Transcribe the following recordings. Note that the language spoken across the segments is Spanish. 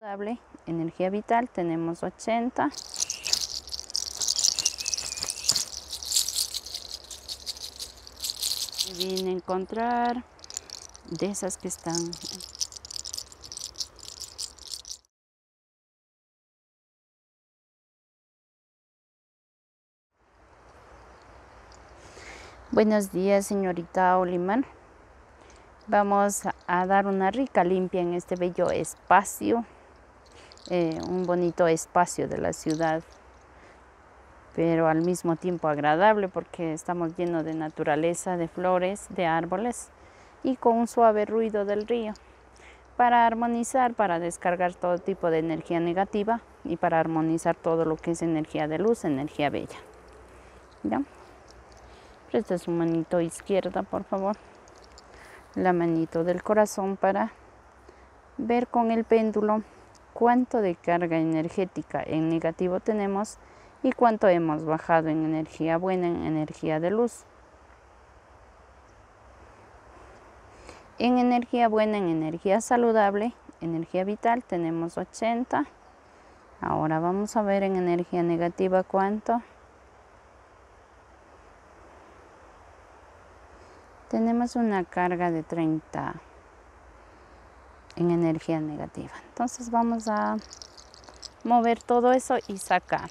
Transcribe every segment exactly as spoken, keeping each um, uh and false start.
Energía vital tenemos ochenta. Vine a encontrar de esas que están. Buenos días, señorita Olimar. Vamos a dar una rica limpia en este bello espacio, eh, un bonito espacio de la ciudad, pero al mismo tiempo agradable porque estamos llenos de naturaleza, de flores, de árboles y con un suave ruido del río, para armonizar, para descargar todo tipo de energía negativa y para armonizar todo lo que es energía de luz, energía bella. ¿Ya? Presta su manito izquierda, por favor. La manito del corazón para ver con el péndulo cuánto de carga energética en negativo tenemos y cuánto hemos bajado en energía buena, en energía de luz. En energía buena, en energía saludable, energía vital tenemos ochenta. Ahora vamos a ver en energía negativa cuánto. Tenemos una carga de treinta en energía negativa. Entonces vamos a mover todo eso y sacar.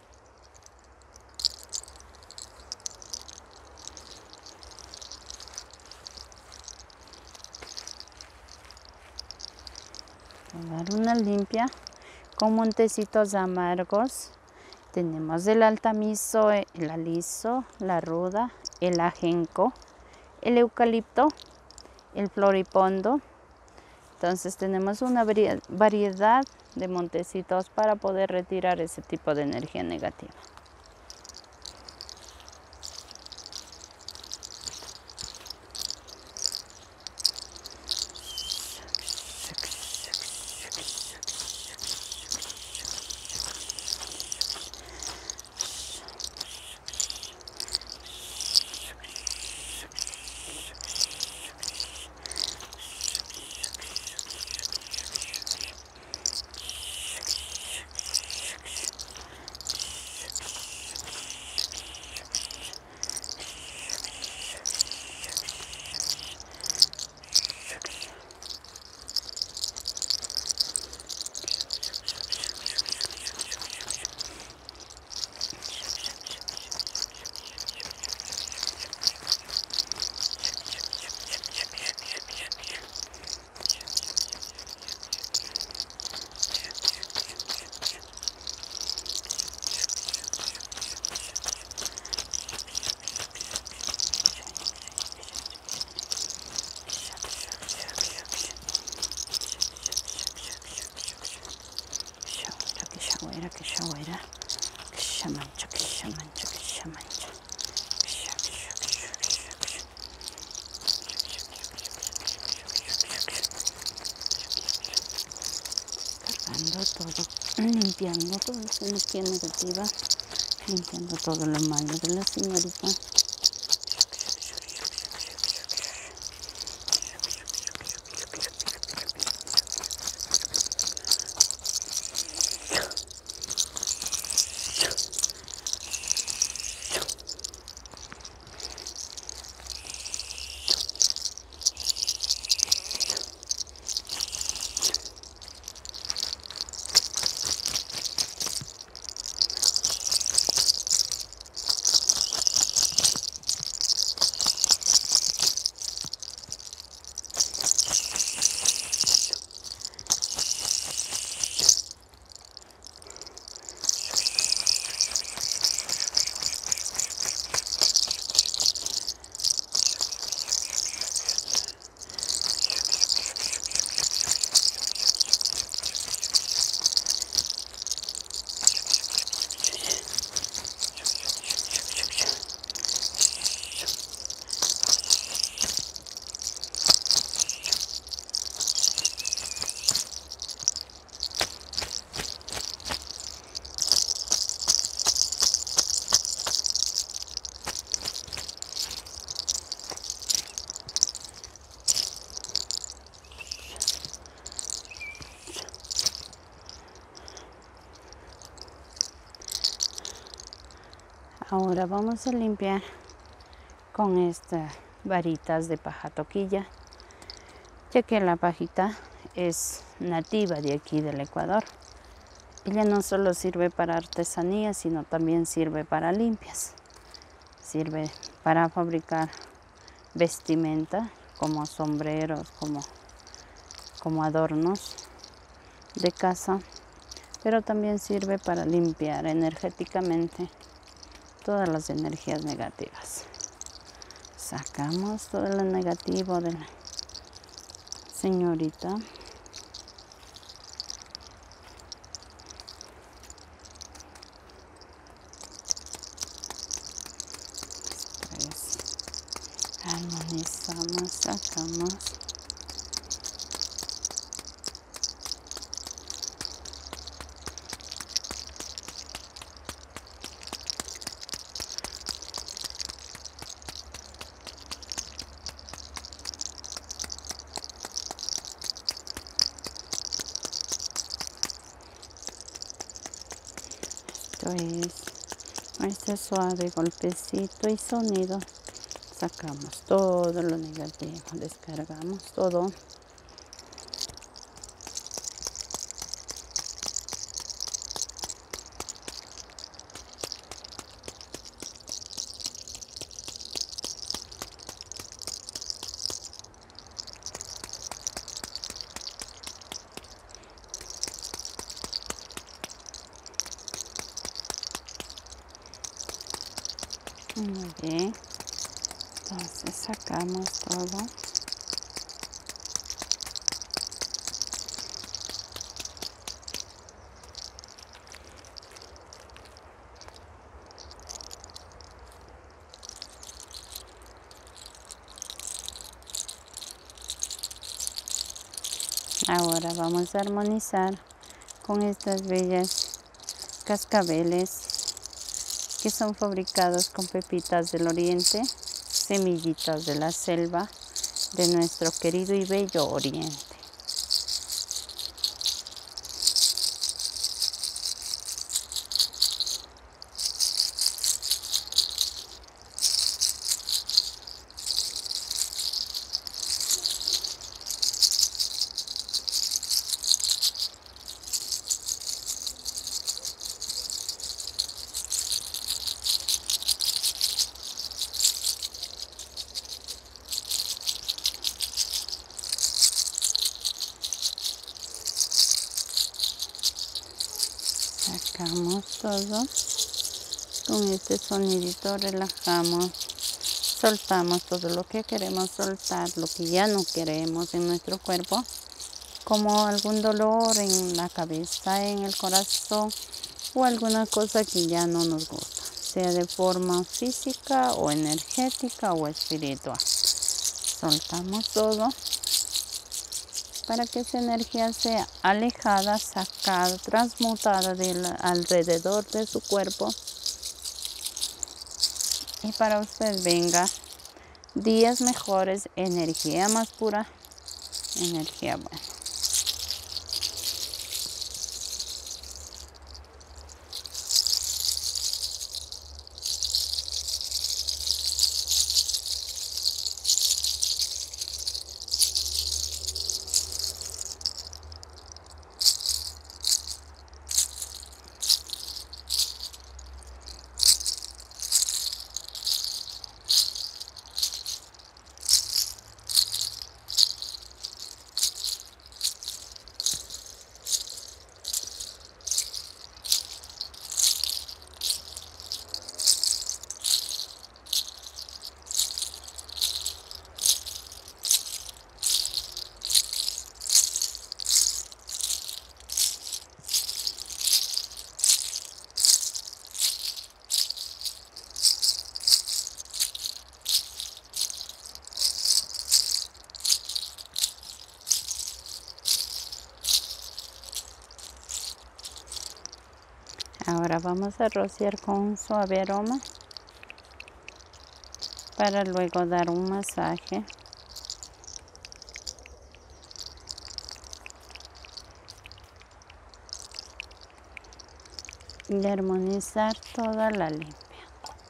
Voy a dar una limpia con montecitos amargos. Tenemos el altamiso, el aliso, la ruda, el ajenco, el eucalipto, el floripondo. Entonces tenemos una variedad de montecitos para poder retirar ese tipo de energía negativa. Que ya huera, que ya mancha, que ya mancha, que ya mancha. Cargando todo, limpiando toda esa energía negativa, limpiando todo lo malo de la señorita. Ahora vamos a limpiar con estas varitas de paja toquilla, ya que la pajita es nativa de aquí del Ecuador. Ella no solo sirve para artesanía, sino también sirve para limpias. Sirve para fabricar vestimenta, como sombreros, como, como adornos de casa, pero también sirve para limpiar energéticamente todas las energías negativas. Sacamos todo lo negativo de la señorita. Después armonizamos, sacamos. Esto es este suave golpecito y sonido. Sacamos todo lo negativo, descargamos todo. Muy bien, entonces sacamos todo. Ahora vamos a armonizar con estas bellas cascabeles que son fabricados con pepitas del oriente, semillitas de la selva de nuestro querido y bello oriente. Sacamos todo, con este sonidito relajamos, soltamos todo lo que queremos soltar, lo que ya no queremos en nuestro cuerpo, como algún dolor en la cabeza, en el corazón o alguna cosa que ya no nos gusta, sea de forma física o energética o espiritual. Soltamos todo para que esa energía sea alejada, sacada, transmutada del alrededor de su cuerpo. Y para usted venga días mejores, energía más pura, energía buena. Ahora vamos a rociar con un suave aroma para luego dar un masaje. Y armonizar toda la limpia.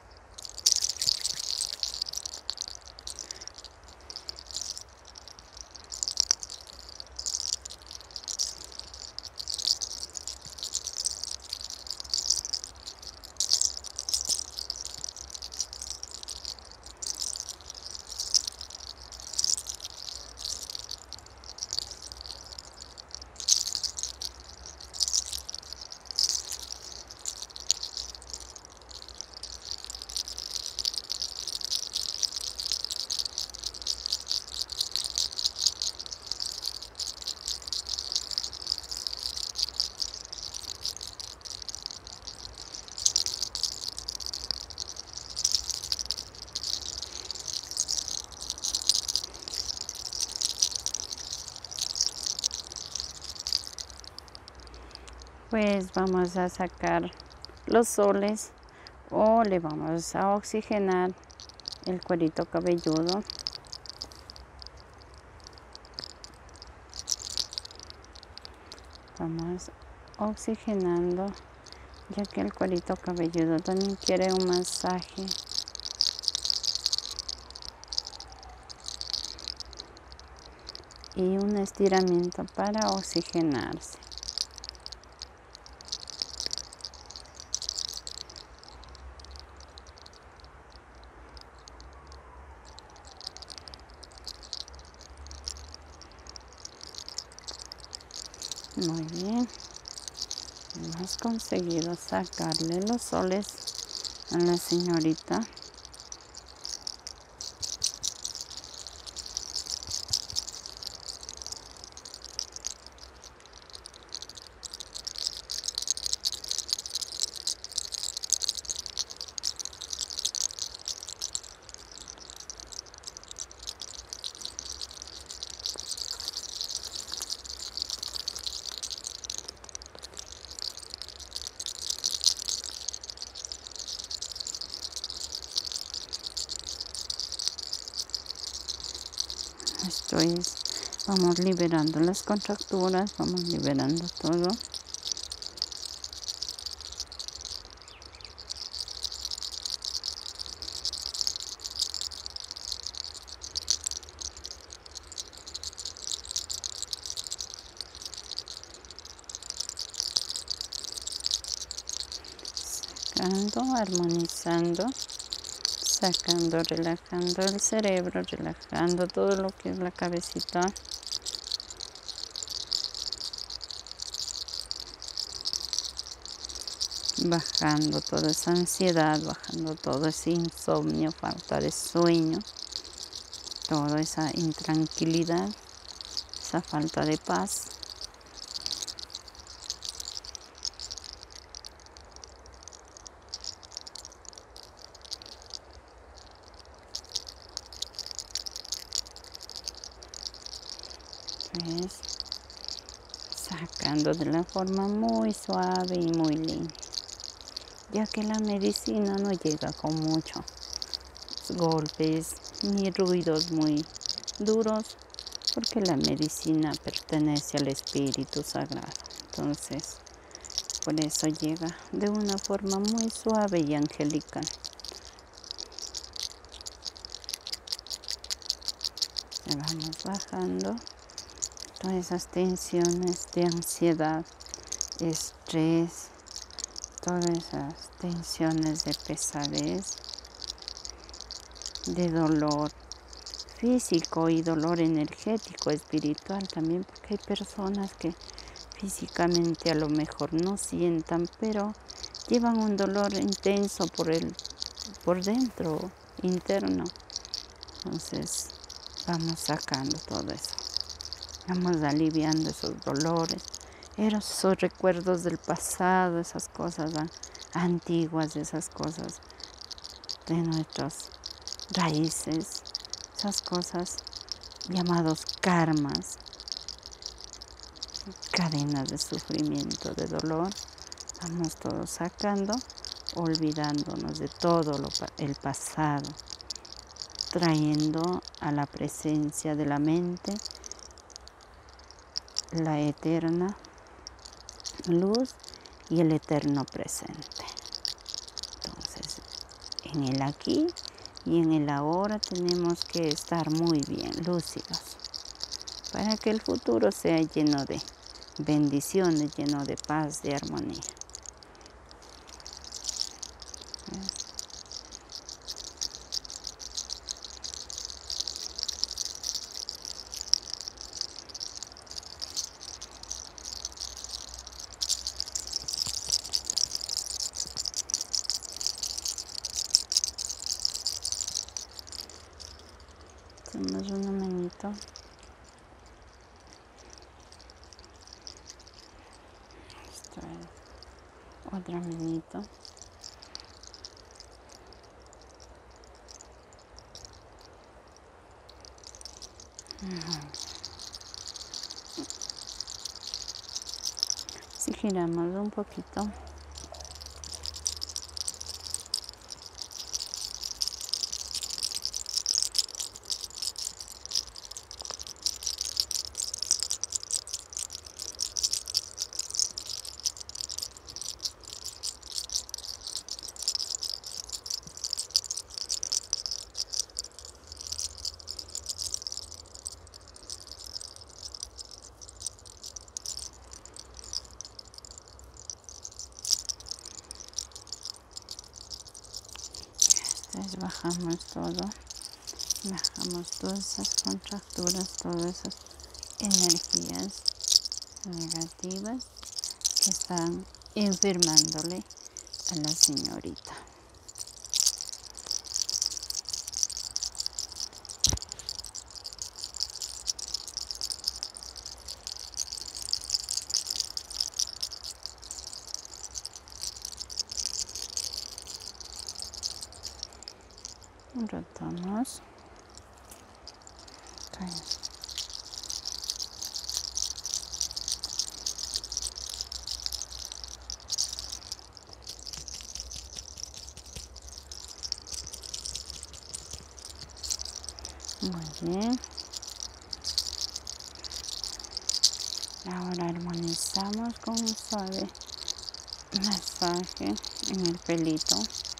Pues vamos a sacar los soles o le vamos a oxigenar el cuerito cabelludo. Vamos oxigenando, ya que el cuerito cabelludo también quiere un masaje. Y un estiramiento para oxigenarse. Muy bien. Hemos conseguido sacarle los soles a la señorita. Esto es, vamos liberando las contracturas, vamos liberando todo. Sacando, armonizando, sacando, relajando el cerebro, relajando todo lo que es la cabecita. Bajando toda esa ansiedad, bajando todo ese insomnio, falta de sueño, toda esa intranquilidad, esa falta de paz. Pues, sacando de la forma muy suave y muy linda, ya que la medicina no llega con muchos golpes ni ruidos muy duros, porque la medicina pertenece al Espíritu Sagrado. Entonces, por eso llega de una forma muy suave y angelical. Le vamos bajando todas esas tensiones de ansiedad, estrés, todas esas tensiones de pesadez, de dolor físico y dolor energético, espiritual también, porque hay personas que físicamente a lo mejor no sientan, pero llevan un dolor intenso por el, por dentro, interno. Entonces vamos sacando todo eso, vamos aliviando esos dolores, esos recuerdos del pasado, esas cosas antiguas, esas cosas de nuestras raíces, esas cosas llamados karmas, cadenas de sufrimiento, de dolor. Vamos todos sacando, olvidándonos de todo lo, el pasado, trayendo a la presencia de la mente la eterna luz y el eterno presente. Entonces, en el aquí y en el ahora tenemos que estar muy bien lúcidos para que el futuro sea lleno de bendiciones, lleno de paz, de armonía. Hacemos una manito. Esto es otra manito. Si Giramos un poquito. Entonces bajamos todo, bajamos todas esas contracturas, todas esas energías negativas que están enfermándole a la señorita. Rotamos. Muy bien. Ahora armonizamos con un suave masaje en el pelito.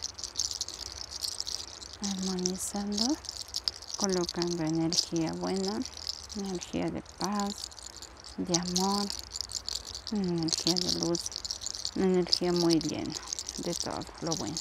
Armonizando, colocando energía buena, energía de paz, de amor, una energía de luz, una energía muy llena de todo lo bueno.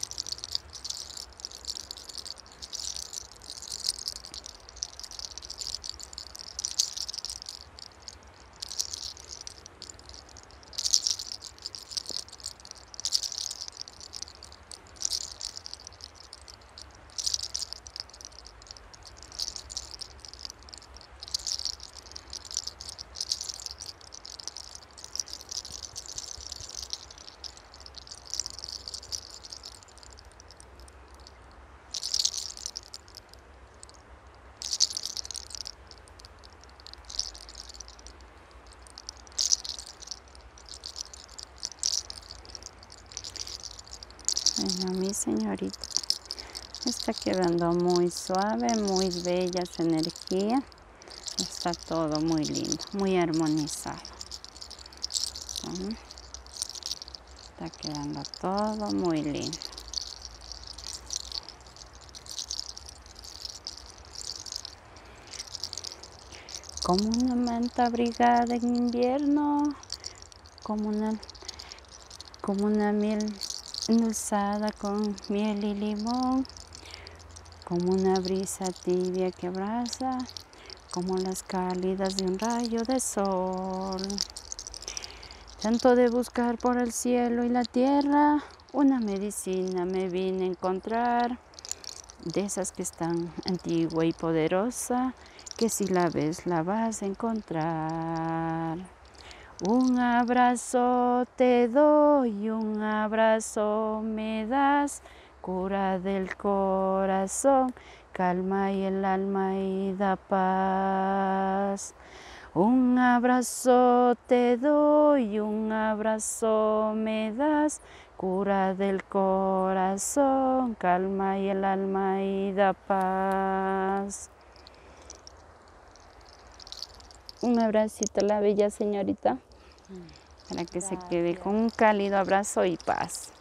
Bueno, mi señorita está quedando muy suave, muy bella su energía. Está todo muy lindo, muy armonizado. ¿Sí? Está quedando todo muy lindo. Como una manta abrigada en invierno, como una, como una miel endulzada con miel y limón, como una brisa tibia que abraza, como las cálidas de un rayo de sol. Tanto de buscar por el cielo y la tierra, una medicina me vine a encontrar, de esas que están antigua y poderosa, que si la ves la vas a encontrar. Un abrazo te doy, un abrazo me das, cura del corazón, calma y el alma y da paz. Un abrazo te doy, un abrazo me das, cura del corazón, calma y el alma y da paz. Un abracito a la bella señorita, para que se quede con un cálido abrazo y paz.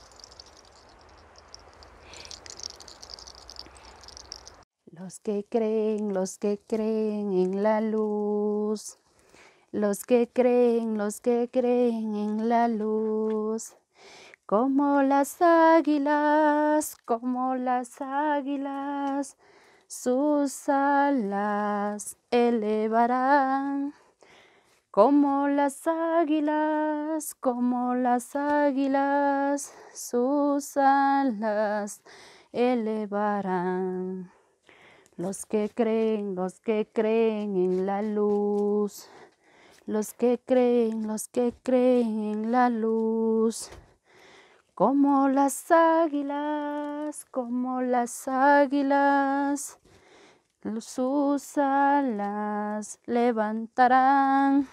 Los que creen, los que creen en la luz, los que creen, los que creen en la luz, como las águilas, como las águilas, sus alas elevarán. Como las águilas, como las águilas, sus alas elevarán. Los que creen, los que creen en la luz, los que creen, los que creen en la luz, como las águilas, como las águilas, sus alas levantarán.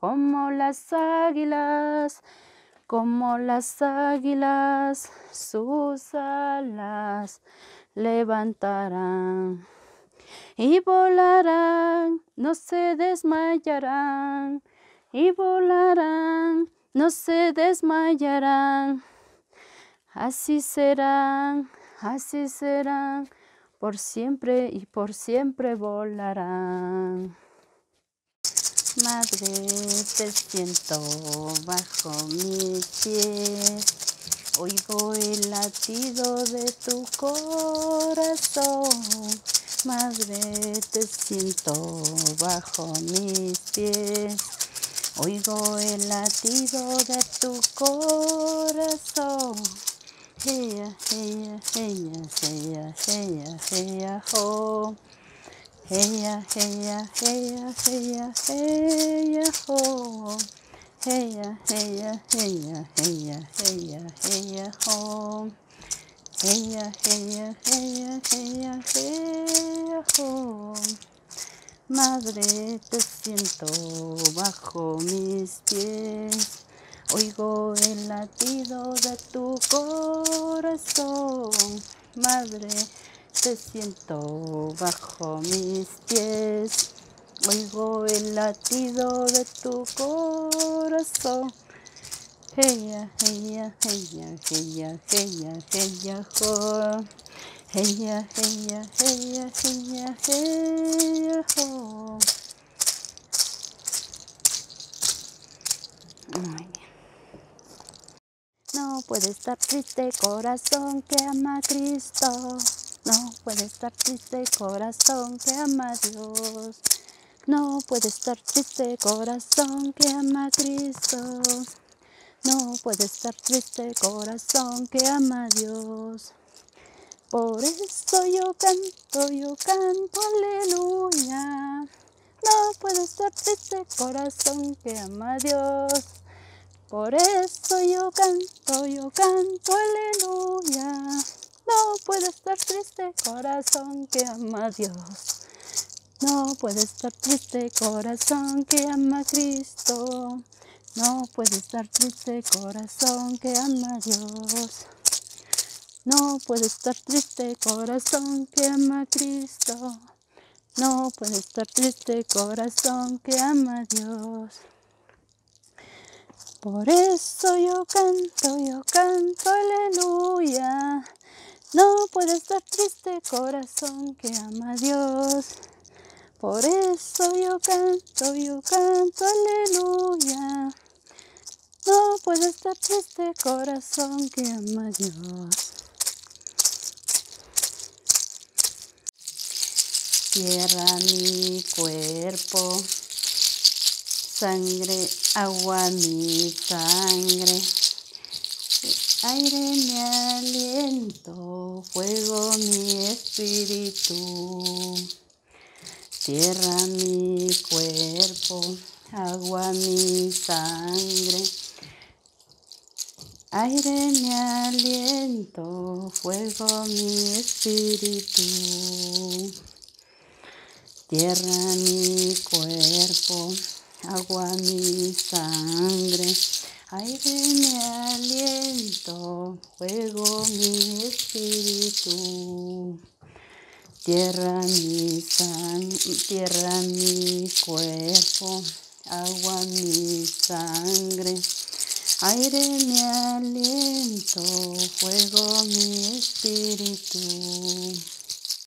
como las águilas, como las águilas, sus alas levantarán y volarán, no se desmayarán, y volarán, no se desmayarán. Así serán, así serán, por siempre y por siempre volarán. Madre, te siento bajo mis pies, oigo el latido de tu corazón. Madre, te siento bajo mis pies, oigo el latido de tu corazón. Heya, heya, heya, heya, heya, heya, ho. Heya, heya, heya, heya, heya, ho. Heya, heya, heya, heya, heya, heya, ho. Heya, heya, heya, heya, heya, ho. Madre, te siento bajo mis pies, oigo el latido de tu corazón. Madre, te siento bajo mis pies, oigo el latido de tu corazón. Heya, heya, heya, heya, heya, heya, ho. Heya, heya, heya, heya, heya, ho. Muy bien. No puede estar triste corazón que ama a Cristo. No puede estar triste corazón que ama a Dios. No puede estar triste corazón que ama a Cristo. No puede estar triste corazón que ama a Dios. Por eso yo canto, yo canto, aleluya. No puede estar triste corazón que ama a Dios. Por eso yo canto, yo canto, aleluya. No puede estar triste corazón que ama a Dios. No puede estar triste corazón que ama a Cristo. No puede estar triste corazón que ama a Dios. No puede estar triste corazón que ama a Cristo. No puede estar triste corazón que ama a Dios. Por eso yo canto, yo canto, aleluya. No puede estar triste corazón que ama a Dios. Por eso yo canto, yo canto, aleluya. No puede estar triste corazón que ama a Dios. Tierra mi cuerpo, sangre, agua mi sangre, aire mi aliento, fuego mi espíritu. Tierra mi cuerpo, agua mi sangre, aire mi aliento, fuego mi espíritu. Tierra mi cuerpo, agua mi sangre, aire mi aliento, fuego mi espíritu. Tierra mi sangre, tierra mi cuerpo, agua mi sangre, aire mi aliento, fuego mi espíritu.